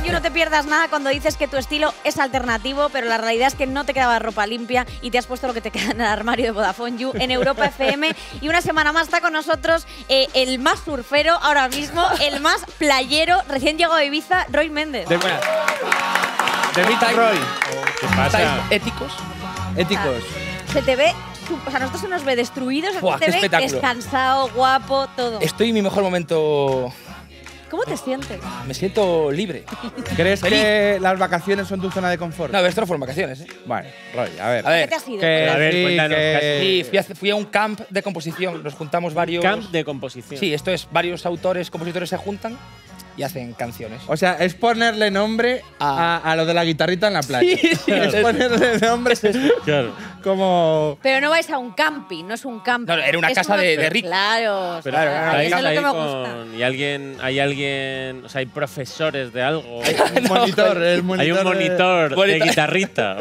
You no te pierdas nada cuando dices que tu estilo es alternativo, pero la realidad es que no te quedaba ropa limpia y te has puesto lo que te queda en el armario de Vodafone You en Europa FM. Y una semana más está con nosotros el más surfero ahora mismo, el más playero, recién llegado de Ibiza, Roy Méndez. De Vita Roy. ¿Qué pasa? ¿Éticos? Éticos. Se te ve, o sea, a nosotros se nos ve destruidos, a ti Buah, te qué ve espectáculo. descansado, guapo, todo. Estoy en mi mejor momento. ¿Cómo te sientes? Me siento libre. ¿Crees Feliz. que las vacaciones son tu zona de confort? No, esto no fueron vacaciones, ¿eh? Vale, Roy, a ver. A ver. ¿Qué te has ido? Que A ver, sí, cuéntanos, que- Sí, fui a un camp de composición. Nos juntamos varios. Camp de composición. Sí, esto es varios autores, compositores se juntan y hacen canciones. O sea, es ponerle nombre a lo de la guitarrita en la playa. Sí, sí, es es- ponerle nombre Claro. como… Pero no vais a un camping, no es un camping. No, era una Es casa uno- de rico. Claro, Pero Claro, estáis eso es lo que ahí me gusta. con… ¿Y alguien… O sea, hay profesores de algo? un monitor, el monitor. Hay un monitor de Monitor. guitarrita.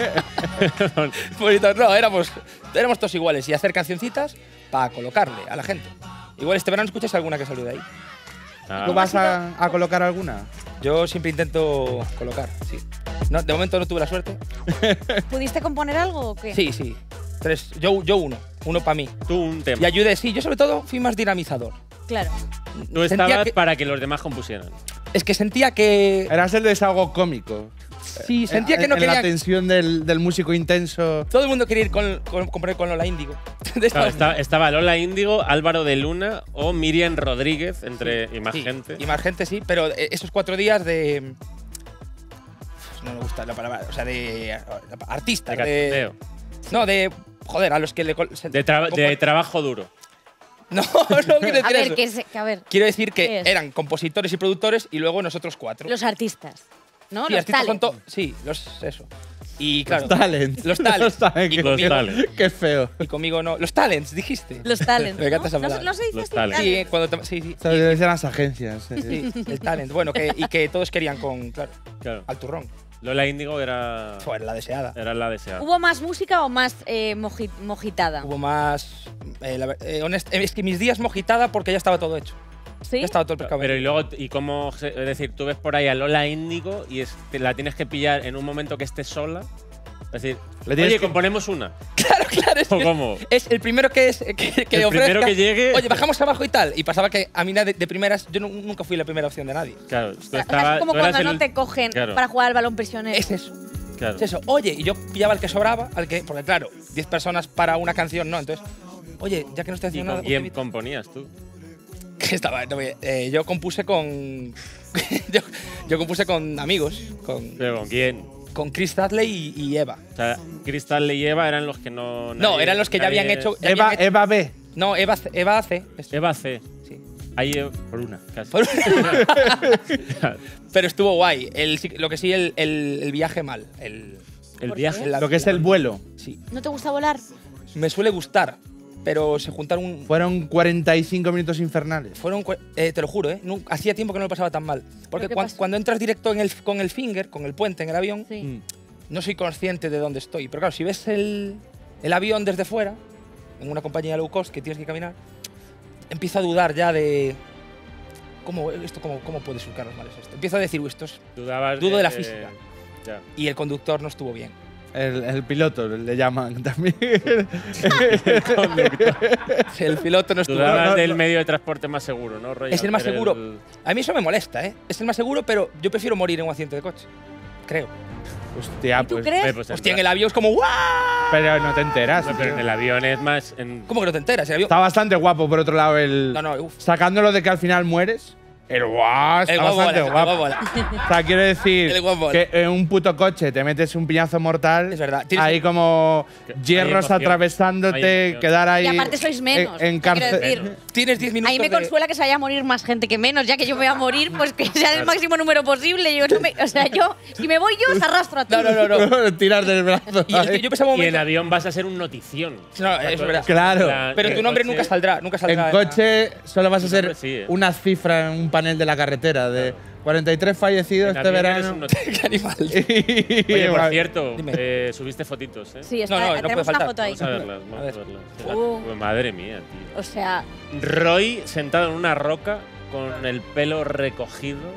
Bonito. No, éramos todos iguales y hacer cancioncitas para colocarle a la gente. Igual este verano escuchas alguna que salió de ahí. ¿Tú vas a colocar alguna? Yo siempre intento colocar, sí. No, de momento no tuve la suerte. ¿Pudiste componer algo o qué? Sí, sí. 3. Yo uno para mí. Tú un tema. Y ayudé, sí. Yo sobre todo fui más dinamizador. Claro. Tú Sentía estabas que- para que los demás compusieran. Es que sentía que… Eras el desahogo cómico. Sí, sentía que no en quería… la tensión del músico intenso. Todo el mundo quería ir componer con Lola Índigo. Claro, estaba Lola Índigo, Álvaro de Luna o Miriam Rodríguez, y más Sí, gente. Y más gente, sí. Pero esos 4 días de… No me gusta la palabra. O sea, de… Artista. De cachondeo. No, de… Joder, a los que le… De trabajo duro. No, no quiero A decir ver, eso. a ver, Quiero decir ¿Qué que es? eran compositores y productores y luego nosotros 4. los artistas, ¿no? Sí, los artistas son talents. Sí, eso. Y claro, Los talents. Los talents. Los talents. Y Qué Los feo. talents. Qué feo. y conmigo no. Los talents, dijiste. Los talents. Me encanta esa ¿no? palabra. No se dice Los así, talents. Sí, cuando sí. Esto debe ser las agencias. Sí, el talent. Bueno, y que todos querían con, claro, Claro. al turrón. Lola Índigo era Fue la deseada. la deseada. ¿Hubo más música o más mojitada? Hubo más… es que mis días mojitada porque ya estaba todo hecho. ¿Sí? Ya estaba todo el pescado. Pero y luego, ¿y cómo? Es decir, tú ves por ahí a Lola Índigo y la tienes que pillar en un momento que esté sola. Es decir, Le tienes oye, que- componemos una. Claro, es ¿O que cómo? es el primero que El ofrezca. primero que llegue. Oye, bajamos abajo y tal. Y pasaba que a mí de primeras, yo nunca fui la primera opción de nadie. Claro, tú O sea, estabas. es como tú eras cuando no el- te cogen Claro. para jugar al balón prisionero. Es eso. Claro. Es eso. Oye, y yo pillaba el que sobraba, porque claro, 10 personas para una canción, ¿no? Entonces, oye, ya que no estoy ¿Y haciendo con nada… quién componías tú? Que estaba, no, yo compuse con… yo compuse con amigos, ¿Pero con quién? con Chris Dudley y Eva. O sea, Cristal y Eva eran los que no. No, nadie- eran los que ya nadie- habían hecho… ya Eva, habían hecho- Eva B. No, Eva C. esto. Eva C. Sí. Ahí por una, casi. Por- Pero estuvo guay. Lo que sí, el viaje mal. El viaje. Lo que es el vuelo. Sí. ¿No te gusta volar? Me suele gustar, pero se juntaron… Fueron 45 minutos infernales. Te lo juro, hacía tiempo que no lo pasaba tan mal. Porque qué cuan- pasó? cuando entras directo con el finger, con el puente en el avión, Sí. no soy consciente de dónde estoy. Pero claro, si ves el avión desde fuera, en una compañía low cost que tienes que caminar, empiezo a dudar ya de… ¿Cómo puede surcar los males esto? Empiezo a decir, "Uy, dudo de la física". Ya. Y el conductor no estuvo bien. El piloto le llaman también. El piloto no estuvo Dudabas bien. del medio de transporte más seguro, ¿no, Roy? Es el más Hacer seguro. A mí eso me molesta, ¿eh? Es el más seguro, pero yo prefiero morir en un accidente de coche. Creo. Hostia, ¿Y tú pues. crees? Pues Hostia, en el avión es como ¡guau! Pero no te enteras. No, pero en el avión es más. ¿Cómo que no te enteras? El avión… Está bastante guapo, por otro lado, el. No, uf. Sacándolo de que al final mueres. El guau, está El guapo bastante mola, el guapo. guapo mola. O sea, quiero decir El guapo mola. que en un puto coche te metes un piñazo mortal. Es verdad. Tienes- Ahí como Hay hierros emoción. atravesándote, Hay emoción. quedar ahí. Y aparte sois menos. En quiero cárcel. decir. Tienes 10 minutos A mí me de… consuela que se vaya a morir más gente que menos, ya que yo me voy a morir, pues que sea el máximo número posible. O sea, yo, si me voy yo, os arrastro a todos. No. Tirar del brazo. Y es que yo pensaba un Y en momento… avión vas a ser un notición. No, es verdad. Claro. Pero tu nombre coche- nunca saldrá. En coche solo vas a Tu ser nombre sí, una cifra en un panel de la carretera de 43 fallecidos En este avión eres verano. un notición. ¡Qué animal! Oye, por cierto, Dime. subiste fotitos, ¿eh? Sí, está, No, no tenemos puede una faltar. foto ahí. Vamos a verlas, A vamos a ver. verlas. Uh. Madre mía, tío. O sea, Roy sentado en una roca con el pelo recogido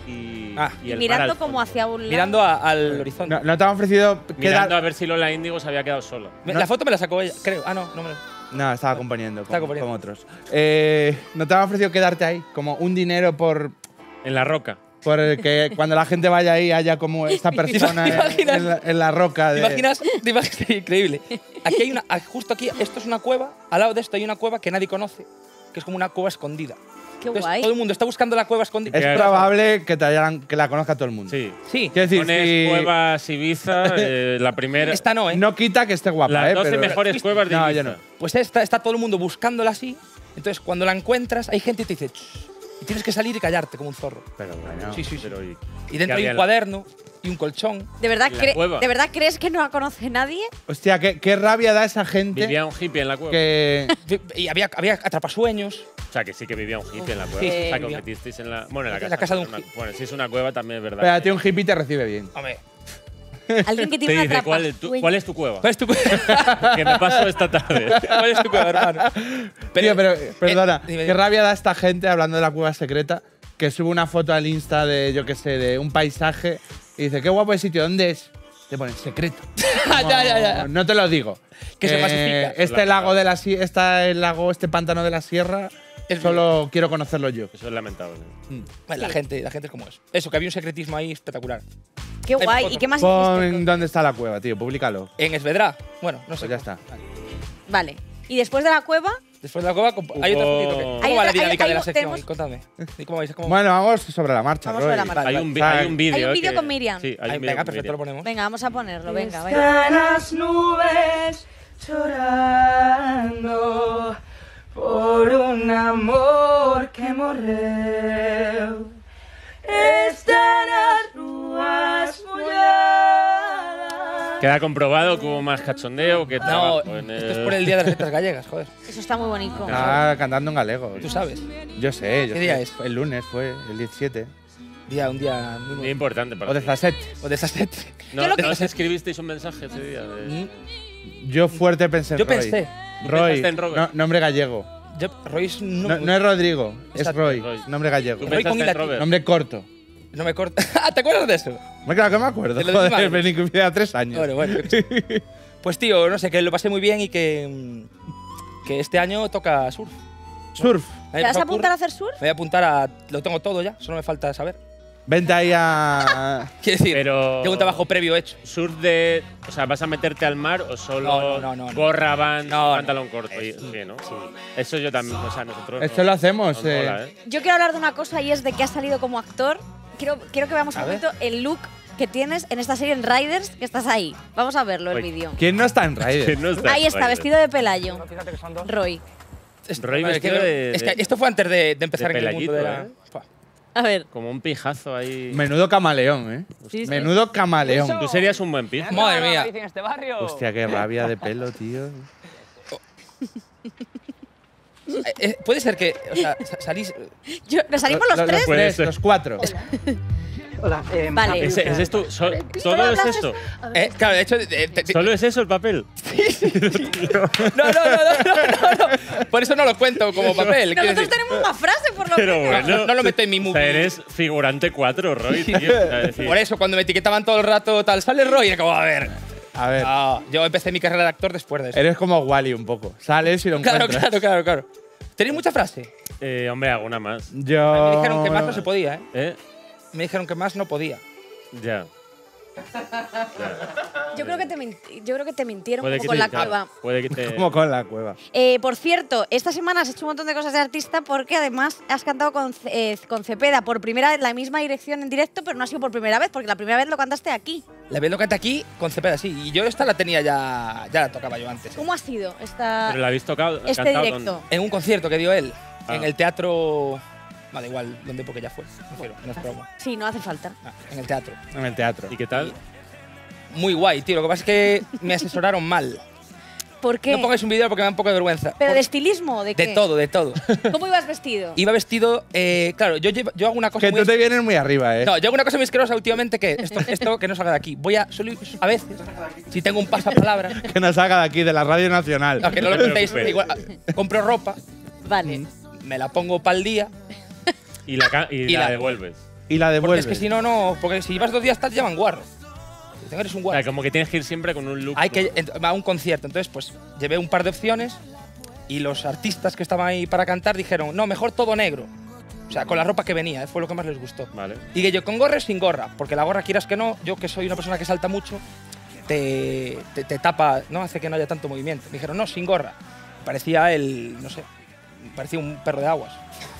y Y el mirando mar al como fondo. hacia un lado. Mirando al horizonte. No te han ofrecido Mirando a quedar. ver si Lola Índigo se había quedado sola. La foto me la sacó ella, creo. Ah, no, no me la. No, estaba componiendo, Estaba con componiendo. otros. ¿No te han ofrecido quedarte ahí? Como un dinero por En la roca. el que cuando la gente vaya ahí haya como esta persona ¿Te imaginas? en la roca. ¿Te imaginas? ¿Te imaginas? Increíble. Aquí hay una. Justo aquí, esto es una cueva. Al lado de esto hay una cueva que nadie conoce, que es como una cueva escondida. Qué Entonces, guay. todo el mundo está buscando la cueva escondida. Es probable que, que la conozca todo el mundo. Sí. Sí. Quiero decir, Pones si- Cuevas Ibiza, la primera. Esta no, ¿eh? no quita que esté guapa, Las 12 pero- mejores cuevas de No, Ibiza. yo no. Pues está todo el mundo buscándola así. Entonces, cuando la encuentras, hay gente que te dice. "Shh", y tienes que salir y callarte como un zorro. Pero bueno. Sí, sí, sí. Pero, Y ¿qué dentro hay había un en cuaderno y un colchón. ¿De verdad, ¿En la cueva? ¿De verdad crees que no la conoce nadie? Hostia, qué rabia da esa gente Vivía un hippie en la cueva. que. Y había atrapasueños. O sea, que sí que vivía un hippie en la cueva. Sí, o sea, que os vivía. metisteis en la. Bueno, en la En casa. la casa de un Una- hippie. Bueno, si es una cueva también es verdad. Pero a ti un hippie te recibe bien. Hombre, Alguien que Te tiene una dice, atrapasueños. ¿cuál es tu cueva? ¿cuál es tu cueva? Que me paso esta tarde. ¿Cuál es tu cueva, hermano? Tío, pero perdona, dime. qué rabia da esta gente hablando de la cueva secreta que sube una foto al Insta de, yo qué sé, de un paisaje y dice, qué guapo el sitio, ¿dónde es? Te ponen secreto. ya. No te lo digo. Que se masifica. Este lago de la este pantano de la sierra, Es solo quiero conocerlo yo. Eso es lamentable. Bueno, la gente es como es. Eso, que había un secretismo ahí espectacular. Qué guay. foto. ¿Y qué más Pon hiciste? dónde está la cueva, tío, públicalo. En Esvedra. Bueno, no sé. Pues ya está. Vale. ¿Y después de la cueva? Después de la cueva, hay otra fotito. Hay ¿Cómo va la otra- dinámica hay- de la hay- sección? tenemos- Ahí? Contadme. ¿Y cómo vais? ¿Cómo? Bueno, vamos sobre la marcha, Vamos Roy. sobre la marcha. Hay un vídeo. Hay un vídeo que- con Miriam. Sí, hay un vídeo Venga, con perfecto, lo Miriam. ponemos. Venga, vamos a ponerlo. Venga, venga. Están las nubes llorando por un amor que morreu. Están las ruas molladas. Queda comprobado que hubo más cachondeo que No, trabajo en esto es por el Día de las Letras Gallegas, joder. Eso está muy bonito. Ah, cantando en galego. Tú sabes. Yo sé, yo ¿Qué sé. día es? El lunes fue, el 17. Un día muy Muy importante para O de ti. 17. O de esas set. ¿No, Yo lo que- ¿no os escribisteis un mensaje ese día? Yo fuerte pensé en Yo Roy. pensé. Roy, pensaste en Robert. nombre gallego. Royce No es Rodrigo, es Exacto, Roy, Roy. nombre gallego. ¿Tú Roy con pensaste en latín. Robert? Nombre corto. No me corta. Ah, ¿te acuerdas de eso? Hombre, claro que me acuerdo. Te lo dije Joder, mal. me incluía 3 años. Bueno. Pues tío, no sé, que lo pasé muy bien y que este año toca surf. Surf. ¿Te vas a apuntar a hacer surf? Me voy a apuntar a. Lo tengo todo ya, solo me falta saber. Vente ahí a. Quiero decir, Pero- tengo un trabajo previo hecho. ¿Surf de. O sea, ¿vas a meterte al mar o solo No. gorra, van, No, pantalón corto? Sí, ¿no? Eso yo también. O sea, nosotros. Esto lo hacemos. nos mola, ¿eh? Yo quiero hablar de una cosa y es de que has salido como actor. Quiero que veamos un A ver. poquito el look que tienes en esta serie en Riders, que estás ahí. Vamos a verlo, el Uy. vídeo. ¿Quién no está en Que Raider? no está Ahí está, Ryder. vestido de Pelayo. Fíjate que son dos. Roy. Roy vestido de- Es que esto fue antes de empezar de en el mundo de la. pelayito, Fua. A ver. Como un pijazo ahí. Menudo camaleón, ¿eh? Sí, sí. Menudo camaleón. Tú serías un buen pijo. Madre mía. Hostia, qué rabia de pelo, tío. Puede ser que. O sea, salís. ¿Nos salimos los tres? Puede tres, ser. los 4. Hola, Vale. ¿Ese es tu. ¿Todo es esto? Claro, de hecho. ¿Solo es eso el papel? No. Por eso no lo cuento como papel. quiero Nosotros decir. tenemos una frase, por lo Pero menos. bueno. No lo meto en mi O movie. sea, eres figurante 4, Roy, tío. O sea, es decir, Por eso, cuando me etiquetaban todo el rato, tal, sale Roy, y como, a ver. A ver, No, yo empecé mi carrera de actor después de eso. eres como Wally un poco. Sales y lo Claro, encuentras. claro. ¿Tenéis mucha frase? hombre, alguna más. Yo. Me dijeron que más no se podía, ¿eh? ¿Eh? Me dijeron que más no podía. Ya. Yo creo que te mintieron Puede como que con te- la claro, cueva. Puede que te. Como con la cueva. Por cierto, esta semana has hecho un montón de cosas de artista porque además has cantado con Cepeda por primera vez la misma dirección en directo, pero no ha sido por primera vez, porque la primera vez lo cantaste aquí. La vez lo canté aquí con Cepeda, sí. Y yo esta la tenía ya la tocaba yo antes. ¿Cómo ha sido esta, Pero la habéis tocado. este cantado directo? En un concierto que dio él, Ah. en el teatro. Vale, igual, donde porque ya fue. No quiero, no es promo. Sí, no hace falta. Ah, en el teatro. En el teatro. ¿Y qué tal? Muy guay, tío. Lo que pasa es que me asesoraron mal. ¿Por qué? No pongáis un video porque me da un poco de vergüenza. ¿Pero de estilismo o de qué? De todo, de todo. ¿Cómo ibas vestido? Iba vestido. Claro, yo hago una cosa Que muy. tú te vienes muy arriba, ¿eh? No, yo hago una cosa muy asquerosa últimamente que esto que no salga de aquí. A veces, si tengo un pasapalabra, Que nos haga de aquí, de la Radio Nacional. no, que no lo te contéis, preocupes. igual, compro ropa, Vale. me la pongo para el día Y la Y la- devuelves. y la Porque devuelves. es que si no, no. Porque si llevas 2 días tal, te llaman guarro. Eres un O guarro. sea, como que tienes que ir siempre con un look. Hay que a un concierto. Entonces, pues llevé un par de opciones y los artistas que estaban ahí para cantar dijeron, no, mejor todo negro. O sea, con la ropa que venía, fue lo que más les gustó. Vale. Y que yo con gorra o sin gorra, porque la gorra, quieras que no, yo que soy una persona que salta mucho, te tapa, ¿no? Hace que no haya tanto movimiento. Me dijeron, no, sin gorra. Parecía no sé, parecía un perro de aguas.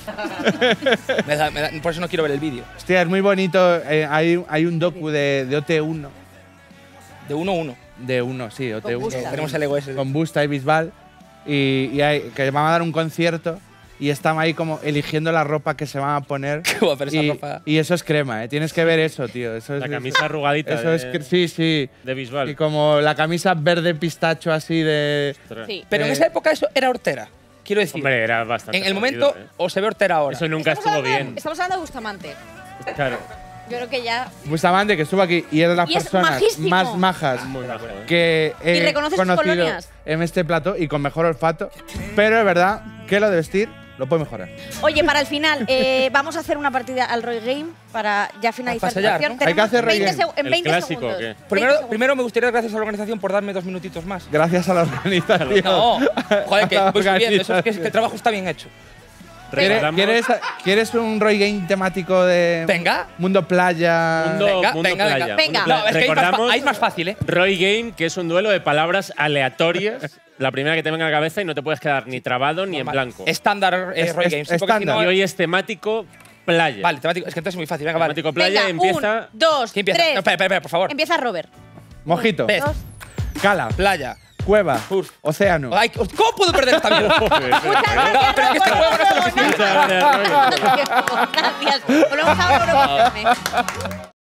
Por eso no quiero ver el vídeo. Hostia, es muy bonito. Hay un docu de OT1. De 1-1. De uno, sí, OT1. Busta. Tenemos el ego ese. Con Busta y Bisbal. Y que van a dar un concierto y están ahí como eligiendo la ropa que se van a poner. Qué guapa esa ropa. Y eso es crema, ¿eh? Tienes que ver eso, tío. Eso La es, camisa arrugadita. Eso es sí, sí. De visual. Y como la camisa verde pistacho así de… Sí. Pero en esa época eso era hortera. Quiero decir, Hombre, era bastante. en el jodido, momento o se ve hortera ahora. Eso nunca estuvo bien. Estamos hablando de Bustamante. Claro. Yo creo que ya. Bustamante, que estuvo aquí y es de las Y es personas majísimo. más majas Muy majo, que ¿Y he reconoces sus conocido colonias? en este plato y con mejor olfato. Pero es verdad que lo de vestir lo puede mejorar. Oye, para el final, vamos a hacer una partida al Roy Game para ya finalizar Para sellar, la sección. ¿no? Hay que hacer Roy 20 Game. en ¿El 20 clásico segundos. o qué? 20 segundos. Primero me gustaría dar gracias a la organización por darme 2 minutitos más. Gracias a la organización. No, joder, que A la voy subiendo. Eso es que organización. el trabajo está bien hecho. Recordamos- ¿Quieres un Roy Game temático de Venga. mundo playa? Mundo, Venga, mundo venga, playa. venga. Venga. Mundo No, playa. es que Recordamos ahí es más fácil, ¿eh? Roy Game, que es un duelo de palabras aleatorias. La primera que te venga a la cabeza y no te puedes quedar ni trabado ni en blanco. Estándar Roy Games. Sí, porque si estándar. no- Y hoy es temático playa. Vale, temático. Es que entonces es muy fácil. Venga, vale. Temático playa Venga, empieza. 1, 2, ¿Quién empieza? 3. No, espera, por favor. Empieza Robert. Mojito, Ves. 2. cala, Playa. cueva, Uf. océano. Ay, ¿cómo puedo perder esta vida? Muchas gracias, No, pero es que este Robert, juego no se lo por quisiera. todo, nada. Gracias. Volvemos a Europa FM.